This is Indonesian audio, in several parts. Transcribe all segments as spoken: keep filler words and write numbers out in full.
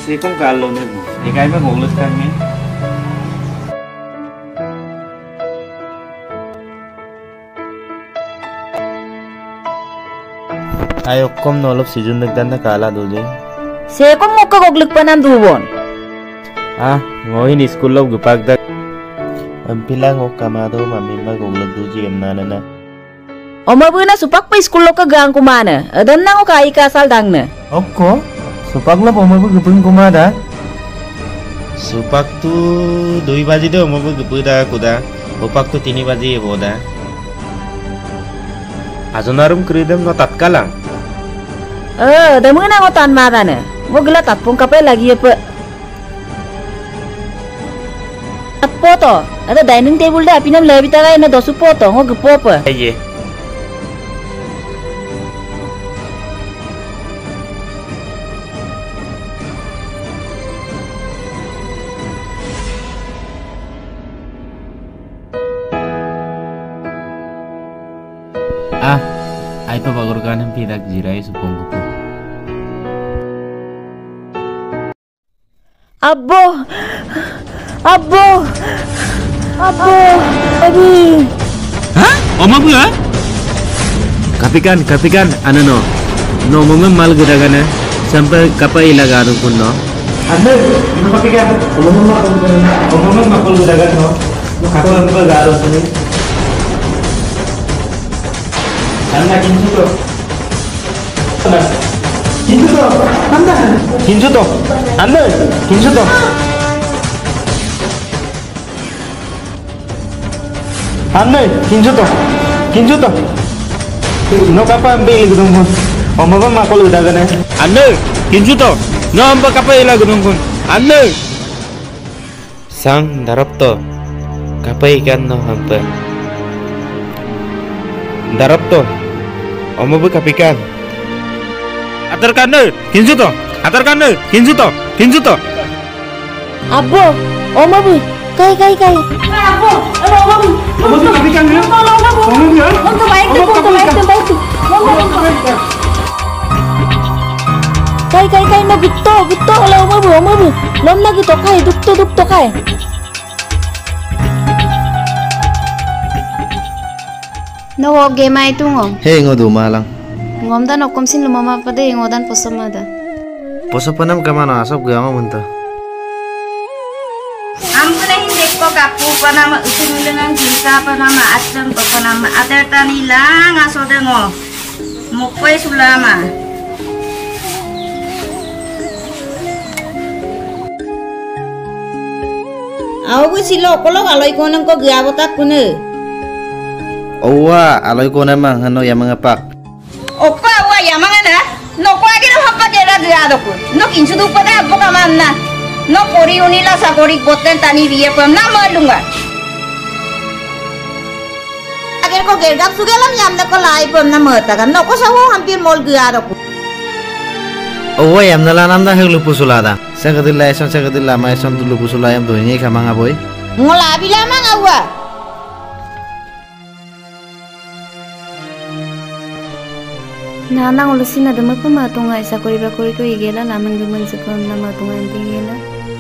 sih kong kalau nih bu, ikai mah ngulus kan nih. Ayo kom nolop season nagdan na kala dulu. Saya kom mau ke goglek panan dubon. Ah, ngoin di school lo gupagdag. Ampilang o kamado mami mag goglek duji emna na. Oma bu na supak pa school lo ka gang kumana. Adan na ko kai kasal dang na. Oko, supak lo oma bu gupeng kumada. Supak tu dui baji do oma bu gupuda kuda. Supak tu tini baji boda. Azunarum kridem no tatkalang. Eh, demu na ko tan mata na. Mo gila tatpong kapay lagi apa? Atpo to, ada dining table da pinam lebi taga ina dosu poto, ngo gupo apa? Aye. Ah, ay pa bagurkan ng pidak jiray supong gupo. Abo, abo, abo, abi. Hah? Oma bu ya? Kapikan, kapikan, ano no? No, mama mal gudagana sampai kapai laga pun no. Anda, no kapikan. Oma mama, oma mama makul gudagan no. Kapan apa garo sini? Anda kinsu to. Kinsu to. Anda. Kinsu to. Anda. Kinsu to. Anda. Kinsu to. Kinsu to. No kapa ambil gudung pun. Oma pa makul udagan eh. Anda. Kinsu to. No ampa kapa ila gudung pun. Anda. Sang darap to. Kapa ikan no ampa. Darap to. Oma bu kapikan. Atarkan deh, kinsu to. Atarkan deh, kinsu to. Kinsu to. Abo, oma bu, kai kai kai. Abo, oma bu. Oma bu kapikan ya. Oma bu. Oma bu ya. Untuk baik tu, untuk baik tu, baik tu. Oma bu. Kai kai kai na gutto, gutto ola oma bu, oma bu. Lom lagi to kai, duk to duk to kai. No oge mai tu ngom. Hey ngodu malang. Ngom dan okom sin lumama pada ngodan posamada. Posapanam kamano asap gama munta. Ampun ini dekko kapu panama usimulengan jisa panama asam panama atertani lang asodengo. Mukwe sulama. Aku silo kolok aloi koneng ko gabotak kune. Owa, aloy ko namang ano yang mengepak. Opa wa yamangana. No ko agir happa kera diado ko. No kinsu du pada abbo kamanna. No kori unila sakori boten tani biye pam na malunga. Agar ko gergap sugelam yamna ko lai pam na mata kan. No ko sawo hampir mol giado ko. Owa yang nalanam dah helu pusulada. Saya kedila eson saya kedila ma eson dulu pusulayam tu ini kamang aboy. Ngola bilama ngawa. Nana ngulusin ada apa matunga isa kori bakori ko igela laman guman sa kon na matunga impigela.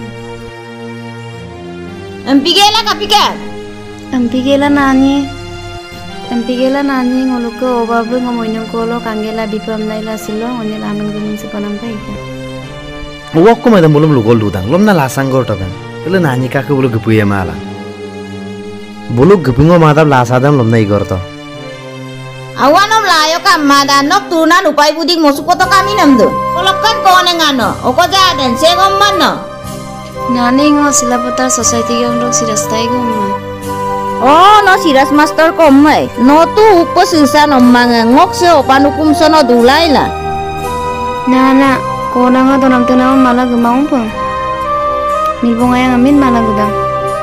Empigela kapikan. Impigela nani. Impigela nani nguluko obabu ngomoinong kolo kangela bipam naila silo ngone laman guman sa panampai ka. Owa ko madam belum lugol dudang, lom na lasang gor takan. Kalo nani kakek bulu gepuya malah. Bulu gepingo madam lasadam lom na igor to. Awanom layo kam madanok tunan upai budik mosupoto kami namdo. Kolokan koneng ano, oko jaden segom mano. Nani ngo silaputar society yang dong sirastai gumma. Oh no siras master komai. No tu upo sisa nomang ngok se opan hukum sono dulai lah. Nana, kona nga donam tenawan malah gemaung pun. Milbong ayang amin malah gudang.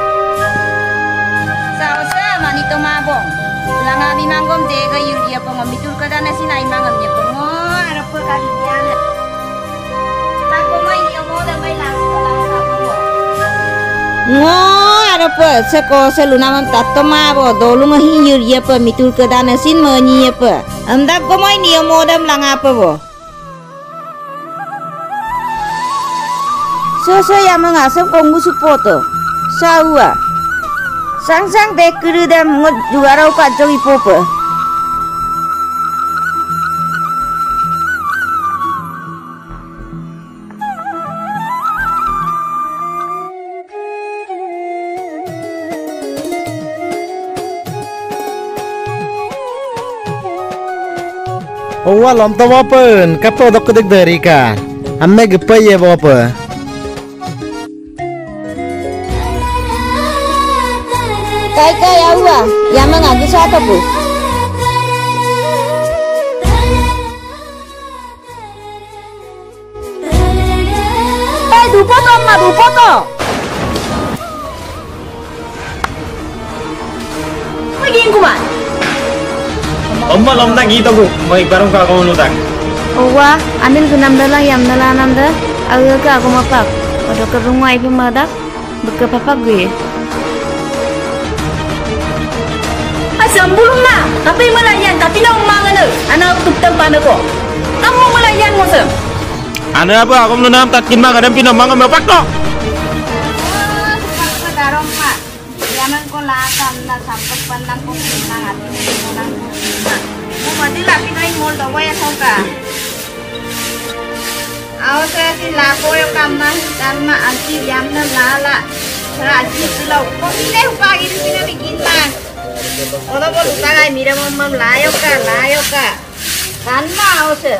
Sausa manito mabong. Langa mi mangom dega yuria pongo mitul kada nasi nai mangam nya pongo ara per kalian. Tak komai ni omo da mai lang sekolah sapo. Ngo ada pe seko selunamam tatto mabo dolu mahi yuria pe mitul kedana sin menyi pe. Amdap komai ni modam lang apa bo. Sese yang mengasem konggu supoto. Sawa. Sang-sang dek kerudam ngot juara kacau ipope. Owa lom to wapen, kapo dok kedek dari ka. Amme gepe ye wapa. Kai kai awa, yang mengaku satu bu. Eh, dupoto ma dupoto. Pergi kuman. Omma lom tang itu bu, mau ikbarang ka kamu lutang. Owa, anil gunam dala yam dala ananda, agak aku mapak. Odo ke rumah ibu madak, buka papak gue. Asam bulung na, tapi melayan, tapi na umangan na. Anak tutup tempat ko. Kamu melayan mo sem. Ano apa? Aku menanam tak kinma kadang pinam mangga mepak no. Darong ma, yaman ko lakam na sampai pandang ko pinang at pinang. Mati lagi naik mall dong, ya soka. Aku saya si lako yang kamar, karena anti jamnya lala. Serasi silau, kok ini pagi di sini bikin bang. Orang mau lupa lagi, mira mama layok ka, layok ka. Kan mau se.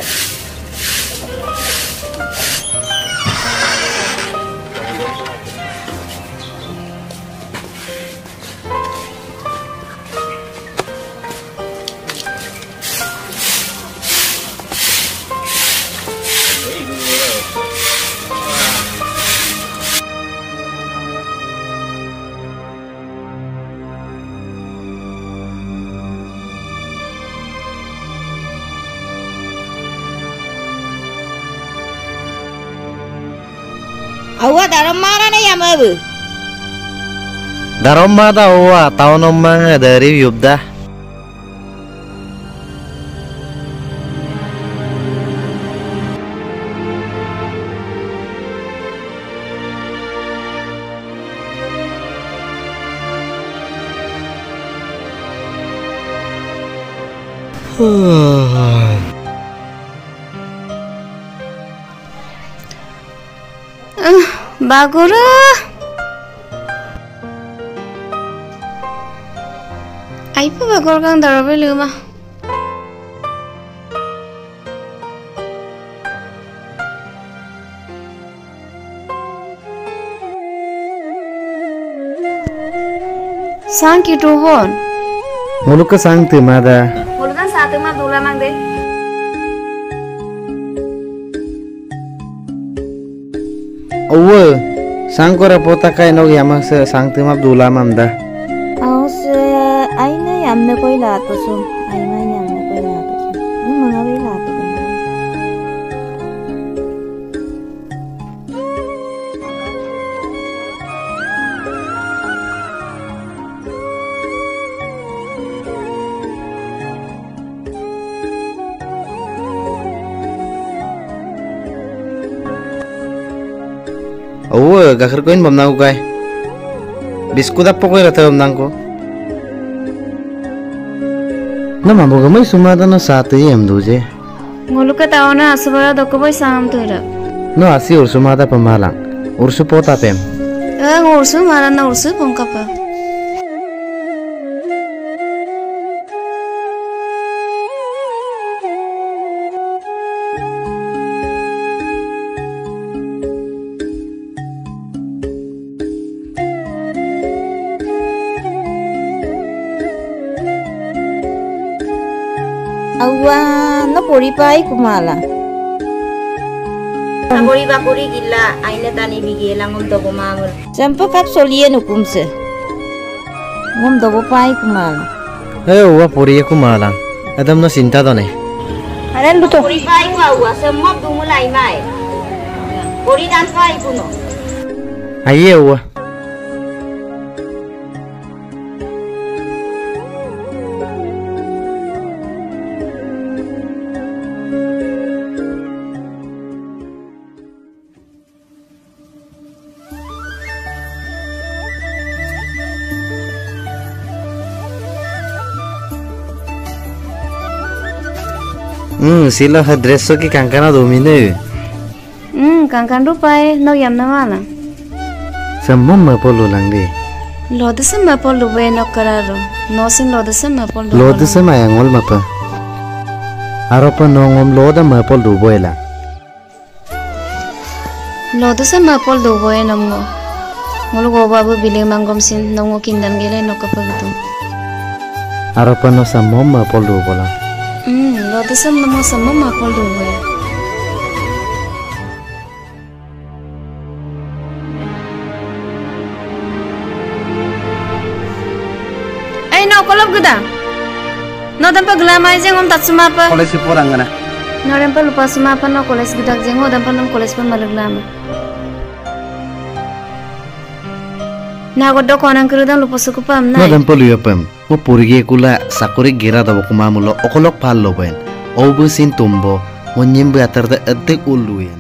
Awak dalam mana nih yang mau? Darom mata owa, tahun omang dari yubda. Bagura. Aipa bagor kang darabe luma. Sang kitu bon. Muluk ke sang timada. Mulukan satu mah dula mang deh. Owa, sang kora pota kai nog yamak se sang tim Abdullah mamda. Aku se, aina yang nak koi lah tu so, aina yang nak koi lah tu so. Mu mengawi lah tu kan. Owa, gakar koin bam nang kai. Biskut apa koi rata bam nang ko? Nama boga mai sumada no satu yam duje. Nguluka tawana asubara dokoboy sangam tuira. No asi ursu mada pemalang, ursu pota pem. Eh ngursu marana ursu pongkapa. Awak nak pori pai kumala. Sabori bakuri gila, aina tani bigi langum to kumamul. Sampai kap solian hukum se. Ngom dobo pai kumala. Eh, owa pori aku malang. Adam no cinta to ne. Aran luto. Puri pai ko awa, semua dumulai mai. Puri dan pai kuno. Aye owa. Hmm, sila ha dress ki kangkana domine. Hmm, kangkan rupai no yam na mana. Sammam mapol ulang di. Lo de sama pol lu be no kararo. No sin lo de sama pol lu. Lo de sama yang ol mapa. Aropa nongom lo da mapol du boela. Lo de sama pol du boe nomgo. Ngolo go babu biling manggom sin nomgo kindan gele no kapagutu. Aropa no sammam mapol du bola. Hmm, lo de sama mo sama ma pol du boe. Ay no kolop geda. No dampa glamai jeng om tatsuma pa. College po orang kana. No dampa lupa suma pa no college geda jeng o dampa nom college pa malaglama. Na goddo konan krudam lupa suku pam No nai. dan polu yapam. Mo purige kula sakuri gira da kumamulo okolok pal loben. Obu sin tumbo. Mo nyimbe atar da adek uluyan.